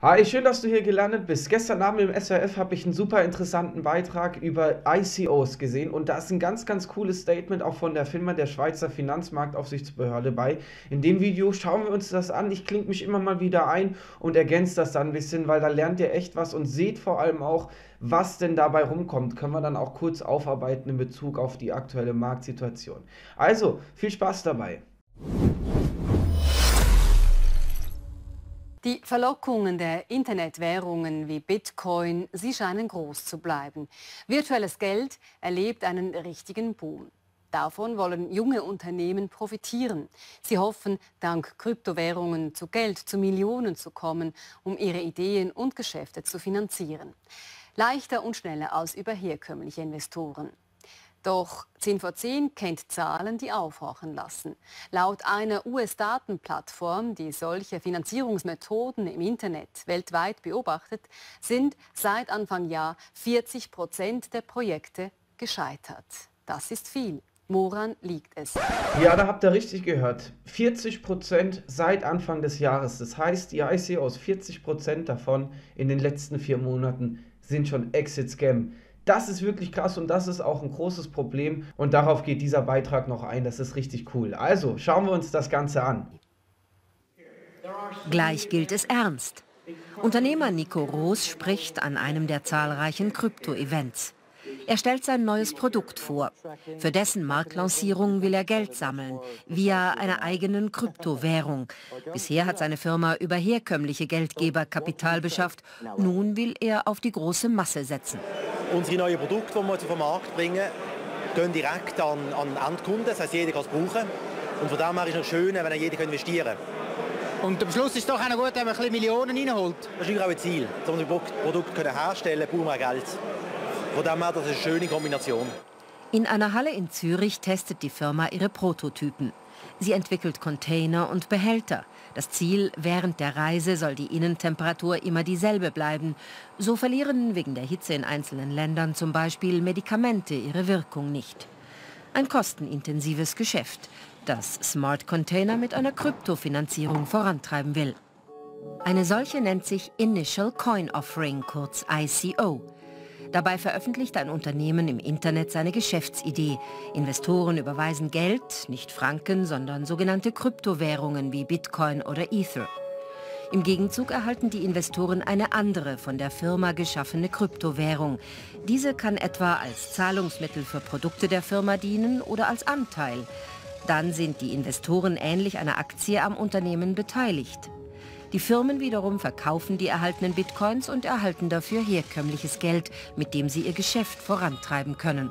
Hi, schön, dass du hier gelandet bist. Gestern Abend im SRF habe ich einen super interessanten Beitrag über ICOs gesehen und da ist ein ganz cooles Statement auch von der FINMA, der Schweizer Finanzmarktaufsichtsbehörde, bei. In dem Video schauen wir uns das an. Ich klinke mich immer mal wieder ein und ergänze das dann ein bisschen, weil da lernt ihr echt was und seht vor allem auch, was denn dabei rumkommt. Können wir dann auch kurz aufarbeiten in Bezug auf die aktuelle Marktsituation. Also, viel Spaß dabei. Die Verlockungen der Internetwährungen wie Bitcoin, sie scheinen groß zu bleiben. Virtuelles Geld erlebt einen richtigen Boom. Davon wollen junge Unternehmen profitieren. Sie hoffen, dank Kryptowährungen zu Geld, zu Millionen zu kommen, um ihre Ideen und Geschäfte zu finanzieren. Leichter und schneller als über herkömmliche Investoren. Doch 10 vor 10 kennt Zahlen, die aufhorchen lassen. Laut einer US-Datenplattform, die solche Finanzierungsmethoden im Internet weltweit beobachtet, sind seit Anfang Jahr 40% der Projekte gescheitert. Das ist viel. Woran liegt es? Ja, da habt ihr richtig gehört. 40% seit Anfang des Jahres. Das heißt, die ICOs, 40% davon in den letzten 4 Monaten sind schon Exit-Scam. Das ist wirklich krass und das ist auch ein großes Problem und darauf geht dieser Beitrag noch ein. Das ist richtig cool. Also, schauen wir uns das Ganze an. Gleich gilt es ernst. Unternehmer Nico Roos spricht an einem der zahlreichen Krypto-Events. Er stellt sein neues Produkt vor. Für dessen Marktlancierung will er Geld sammeln, via einer eigenen Kryptowährung. Bisher hat seine Firma über herkömmliche Geldgeber Kapital beschafft. Nun will er auf die große Masse setzen. Unsere neuen Produkte, die wir auf den Markt bringen, gehen direkt an Endkunden. Das heisst, jeder kann es brauchen. Und von dem her ist es schön, wenn jeder investieren kann. Und am Schluss ist es doch auch noch gut, wenn man ein bisschen Millionen reinholt. Das ist auch ein Ziel. Um unsere Produkte herstellen können, brauchen wir Geld. Von dem her, das ist eine schöne Kombination. In einer Halle in Zürich testet die Firma ihre Prototypen. Sie entwickelt Container und Behälter. Das Ziel, während der Reise soll die Innentemperatur immer dieselbe bleiben. So verlieren wegen der Hitze in einzelnen Ländern zum Beispiel Medikamente ihre Wirkung nicht. Ein kostenintensives Geschäft, das Smart Container mit einer Kryptofinanzierung vorantreiben will. Eine solche nennt sich Initial Coin Offering, kurz ICO. Dabei veröffentlicht ein Unternehmen im Internet seine Geschäftsidee. Investoren überweisen Geld, nicht Franken, sondern sogenannte Kryptowährungen wie Bitcoin oder Ether. Im Gegenzug erhalten die Investoren eine andere, von der Firma geschaffene Kryptowährung. Diese kann etwa als Zahlungsmittel für Produkte der Firma dienen oder als Anteil. Dann sind die Investoren ähnlich einer Aktie am Unternehmen beteiligt. Die Firmen wiederum verkaufen die erhaltenen Bitcoins und erhalten dafür herkömmliches Geld, mit dem sie ihr Geschäft vorantreiben können.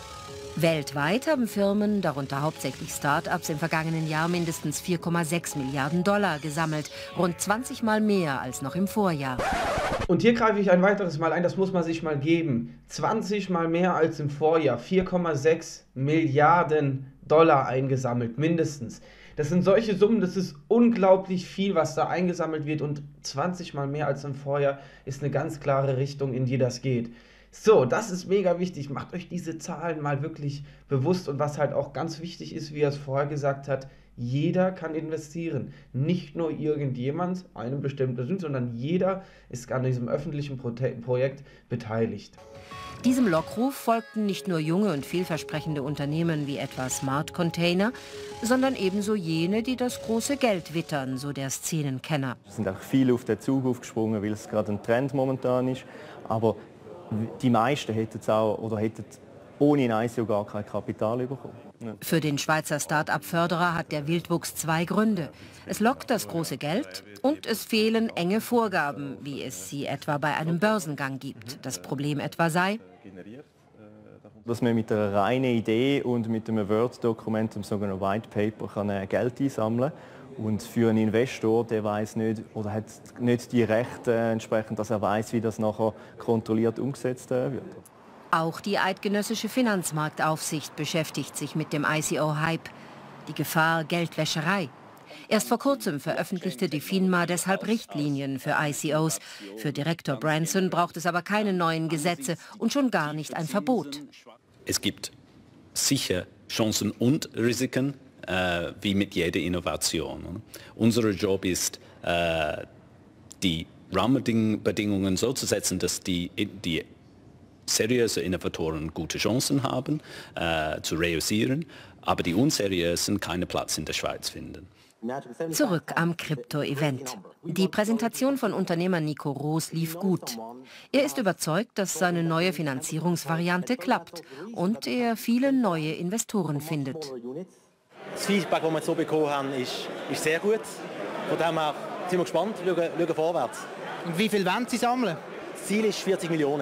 Weltweit haben Firmen, darunter hauptsächlich Start-ups, im vergangenen Jahr mindestens 4,6 Milliarden Dollar gesammelt, rund 20 Mal mehr als noch im Vorjahr. Und hier greife ich ein weiteres Mal ein, das muss man sich mal geben. 20 Mal mehr als im Vorjahr, 4,6 Milliarden Dollar eingesammelt, mindestens. Das sind solche Summen, das ist unglaublich viel, was da eingesammelt wird und 20 Mal mehr als im Vorjahr ist eine ganz klare Richtung, in die das geht. So, das ist mega wichtig. Macht euch diese Zahlen mal wirklich bewusst und was halt auch ganz wichtig ist, wie er es vorher gesagt hat, jeder kann investieren. Nicht nur irgendjemand, eine bestimmte Person, sondern jeder ist an diesem öffentlichen Projekt beteiligt. Diesem Lockruf folgten nicht nur junge und vielversprechende Unternehmen wie etwa Smart Container, sondern ebenso jene, die das große Geld wittern, so der Szenenkenner. Es sind auch viele auf den Zug aufgesprungen, weil es gerade ein Trend momentan ist. Aber die meisten hätten es auch oder hätten ohne ein ICO gar kein Kapital bekommen. Ja. Für den Schweizer Start-up-Förderer hat der Wildwuchs 2 Gründe. Es lockt das große Geld und es fehlen enge Vorgaben, wie es sie etwa bei einem Börsengang gibt. Das Problem etwa sei, dass man mit einer reinen Idee und mit einem Word-Dokument, dem sogenannten White Paper, kann Geld einsammeln kann. Und für einen Investor, der weiß nicht oder hat nicht die Rechte entsprechend, dass er weiß, wie das nachher kontrolliert umgesetzt wird. Auch die eidgenössische Finanzmarktaufsicht beschäftigt sich mit dem ICO-Hype. Die Gefahr Geldwäscherei. Erst vor kurzem veröffentlichte die FINMA deshalb Richtlinien für ICOs. Für Direktor Branson braucht es aber keine neuen Gesetze und schon gar nicht ein Verbot. Es gibt sicher Chancen und Risiken, wie mit jeder Innovation. Unser Job ist, die Rahmenbedingungen so zu setzen, dass die seriösen Innovatoren gute Chancen haben, zu reüssieren, aber die unseriösen keinen Platz in der Schweiz finden. Zurück am Krypto-Event. Die Präsentation von Unternehmer Nico Roos lief gut. Er ist überzeugt, dass seine neue Finanzierungsvariante klappt und er viele neue Investoren findet. Das Feedback, das wir so bekommen haben, ist sehr gut. Von dem her sind wir gespannt, schauen vorwärts. Und wie viel wollen Sie sammeln? Das Ziel ist 40 Millionen.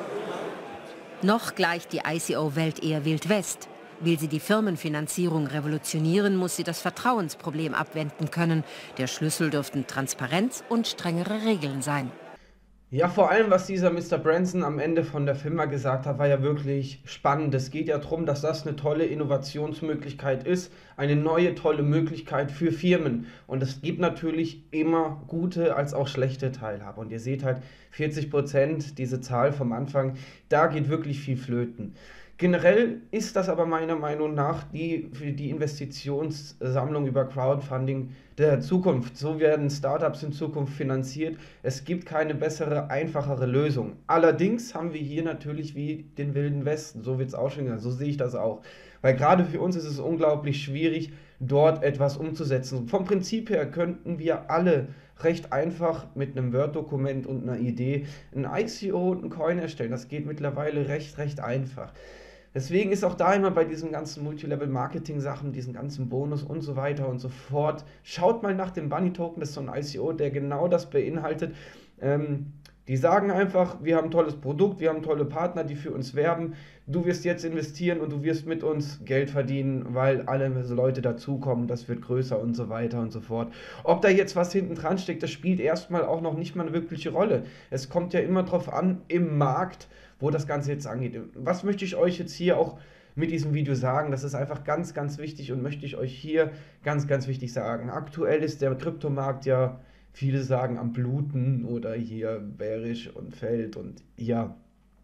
Noch gleicht die ICO-Welt eher Wild West. Will sie die Firmenfinanzierung revolutionieren, muss sie das Vertrauensproblem abwenden können. Der Schlüssel dürften Transparenz und strengere Regeln sein. Ja, vor allem, was dieser Mr. Branson am Ende von der Firma gesagt hat, war ja wirklich spannend. Es geht ja darum, dass das eine tolle Innovationsmöglichkeit ist, eine neue tolle Möglichkeit für Firmen. Und es gibt natürlich immer gute als auch schlechte Teilhaber. Und ihr seht halt 40%, diese Zahl vom Anfang, da geht wirklich viel flöten. Generell ist das aber meiner Meinung nach für die Investitionssammlung über Crowdfunding der Zukunft. So werden Startups in Zukunft finanziert. Es gibt keine bessere, einfachere Lösung. Allerdings haben wir hier natürlich wie den Wilden Westen. So wird es auch schon gesagt. So sehe ich das auch. Weil gerade für uns ist es unglaublich schwierig, dort etwas umzusetzen. Vom Prinzip her könnten wir alle recht einfach mit einem Word-Dokument und einer Idee ein ICO und einen Coin erstellen. Das geht mittlerweile recht einfach. Deswegen ist auch da immer bei diesen ganzen Multilevel-Marketing-Sachen, diesen ganzen Bonus und so weiter und so fort, schaut mal nach dem Bunny-Token, das ist so ein ICO, der genau das beinhaltet. Die sagen einfach, wir haben ein tolles Produkt, wir haben tolle Partner, die für uns werben, du wirst jetzt investieren und du wirst mit uns Geld verdienen, weil alle Leute dazukommen, das wird größer und so weiter und so fort. Ob da jetzt was hinten dran steckt, das spielt erstmal auch noch nicht mal eine wirkliche Rolle. Es kommt ja immer drauf an, im Markt, wo das Ganze jetzt angeht. Was möchte ich euch jetzt hier auch mit diesem Video sagen? Das ist einfach ganz wichtig und möchte ich euch hier ganz wichtig sagen. Aktuell ist der Kryptomarkt ja, viele sagen, am Bluten oder hier bärisch und fällt und ja.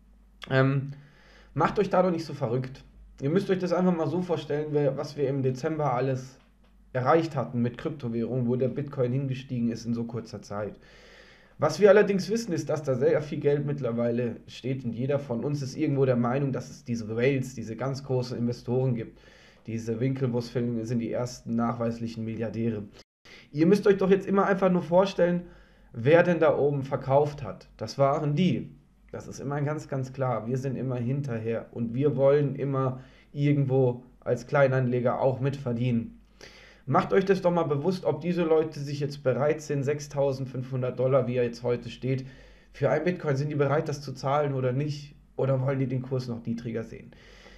Macht euch da doch nicht so verrückt. Ihr müsst euch das einfach mal so vorstellen, was wir im Dezember alles erreicht hatten mit Kryptowährungen, wo der Bitcoin hingestiegen ist in so kurzer Zeit. Was wir allerdings wissen, ist, dass da sehr viel Geld mittlerweile steht und jeder von uns ist irgendwo der Meinung, dass es diese Whales, diese ganz großen Investoren gibt. Diese Winklevoss-Filme sind die ersten nachweislichen Milliardäre. Ihr müsst euch doch jetzt immer einfach nur vorstellen, wer denn da oben verkauft hat. Das waren die. Das ist immer ganz klar. Wir sind immer hinterher und wir wollen immer irgendwo als Kleinanleger auch mitverdienen. Macht euch das doch mal bewusst, ob diese Leute sich jetzt bereit sind, 6.500 $, wie er jetzt heute steht, für ein Bitcoin, sind die bereit, das zu zahlen oder nicht? Oder wollen die den Kurs noch niedriger sehen?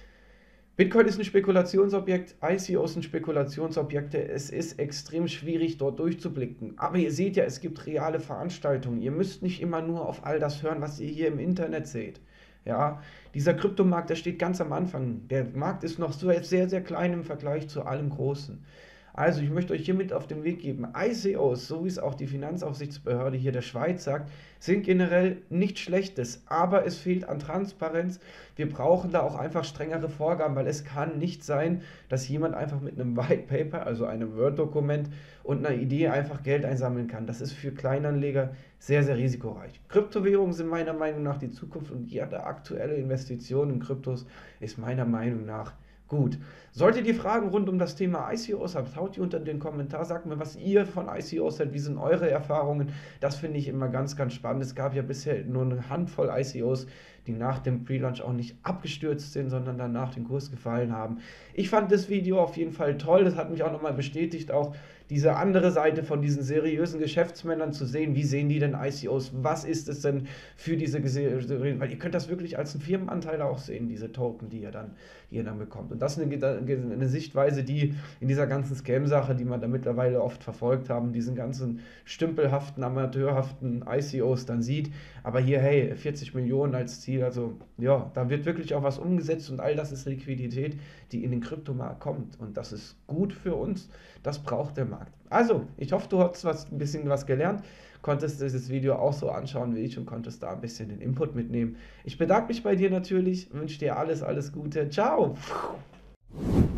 Bitcoin ist ein Spekulationsobjekt, ICOs sind Spekulationsobjekte, es ist extrem schwierig, dort durchzublicken. Aber ihr seht ja, es gibt reale Veranstaltungen. Ihr müsst nicht immer nur auf all das hören, was ihr hier im Internet seht. Ja, dieser Kryptomarkt, der steht ganz am Anfang. Der Markt ist noch so sehr klein im Vergleich zu allem Großen. Also ich möchte euch hiermit auf den Weg geben, ICOs, so wie es auch die Finanzaufsichtsbehörde hier der Schweiz sagt, sind generell nichts Schlechtes, aber es fehlt an Transparenz. Wir brauchen da auch einfach strengere Vorgaben, weil es kann nicht sein, dass jemand einfach mit einem White Paper, also einem Word-Dokument und einer Idee einfach Geld einsammeln kann. Das ist für Kleinanleger sehr risikoreich. Kryptowährungen sind meiner Meinung nach die Zukunft und jede aktuelle Investition in Kryptos ist meiner Meinung nach gut. Solltet ihr Fragen rund um das Thema ICOs habt, haut die unter den Kommentar, sagt mir, was ihr von ICOs seid, wie sind eure Erfahrungen. Das finde ich immer ganz spannend. Es gab ja bisher nur eine Handvoll ICOs, die nach dem Pre-Launch auch nicht abgestürzt sind, sondern danach den Kurs gefallen haben. Ich fand das Video auf jeden Fall toll. Das hat mich auch nochmal bestätigt, auch diese andere Seite von diesen seriösen Geschäftsmännern zu sehen. Wie sehen die denn ICOs? Was ist es denn für diese, weil ihr könnt das wirklich als einen Firmenanteil auch sehen, diese Token, die ihr dann bekommt. Und das ist eine Sichtweise, die in dieser ganzen Scam-Sache, die man da mittlerweile oft verfolgt haben, diesen ganzen stümpelhaften, amateurhaften ICOs dann sieht. Aber hier, hey, 40 Millionen als Ziel, also ja, da wird wirklich auch was umgesetzt und all das ist Liquidität, die in den Kryptomarkt kommt. Und das ist gut für uns, das braucht der Markt. Also, ich hoffe, du hast ein bisschen was gelernt, konntest dieses Video auch so anschauen wie ich und konntest da ein bisschen den Input mitnehmen. Ich bedanke mich bei dir natürlich, wünsche dir alles Gute. Ciao!